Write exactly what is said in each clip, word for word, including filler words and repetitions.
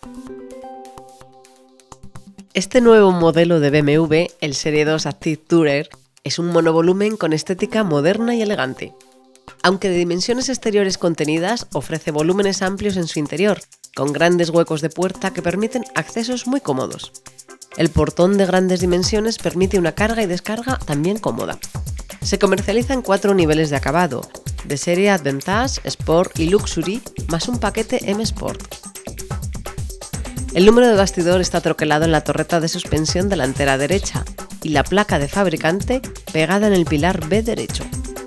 Este nuevo modelo de B M W, el Serie dos Active Tourer, es un monovolumen con estética moderna y elegante. Aunque de dimensiones exteriores contenidas, ofrece volúmenes amplios en su interior, con grandes huecos de puerta que permiten accesos muy cómodos. El portón de grandes dimensiones permite una carga y descarga también cómoda. Se comercializa en cuatro niveles de acabado, de serie Advantage, Sport y Luxury, más un paquete M Sport. El número de bastidor está troquelado en la torreta de suspensión delantera derecha y la placa de fabricante pegada en el pilar B derecho.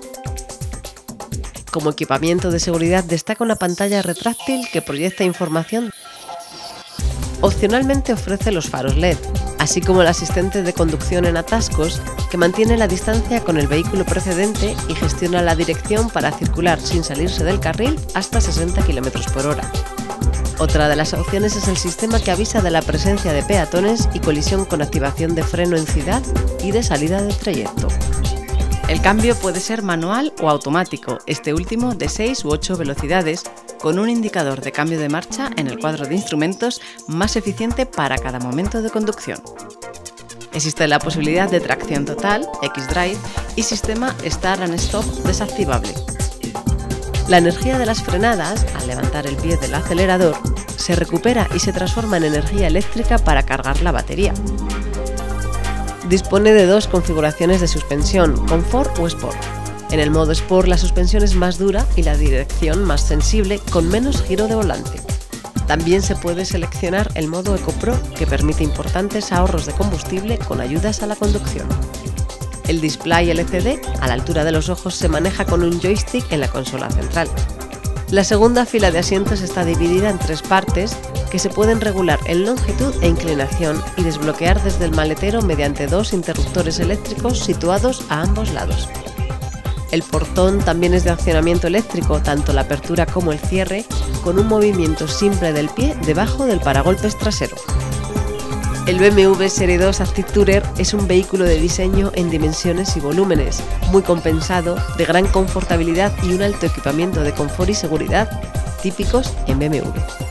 Como equipamiento de seguridad destaca una pantalla retráctil que proyecta información. Opcionalmente ofrece los faros L E D, así como el asistente de conducción en atascos que mantiene la distancia con el vehículo precedente y gestiona la dirección para circular sin salirse del carril hasta sesenta kilómetros por hora. Otra de las opciones es el sistema que avisa de la presencia de peatones y colisión con activación de freno en ciudad y de salida del trayecto. El cambio puede ser manual o automático, este último de seis u ocho velocidades, con un indicador de cambio de marcha en el cuadro de instrumentos más eficiente para cada momento de conducción. Existe la posibilidad de tracción total, X-Drive, y sistema Start and Stop desactivable. La energía de las frenadas, al levantar el pie del acelerador, se recupera y se transforma en energía eléctrica para cargar la batería. Dispone de dos configuraciones de suspensión, Comfort o Sport. En el modo Sport la suspensión es más dura y la dirección más sensible, con menos giro de volante. También se puede seleccionar el modo Eco Pro, que permite importantes ahorros de combustible con ayudas a la conducción. El display L C D a la altura de los ojos se maneja con un joystick en la consola central. La segunda fila de asientos está dividida en tres partes que se pueden regular en longitud e inclinación y desbloquear desde el maletero mediante dos interruptores eléctricos situados a ambos lados. El portón también es de accionamiento eléctrico, tanto la apertura como el cierre, con un movimiento simple del pie debajo del paragolpes trasero. El B M W Serie dos Active Tourer es un vehículo de diseño en dimensiones y volúmenes, muy compensado, de gran confortabilidad y un alto equipamiento de confort y seguridad típicos en B M W.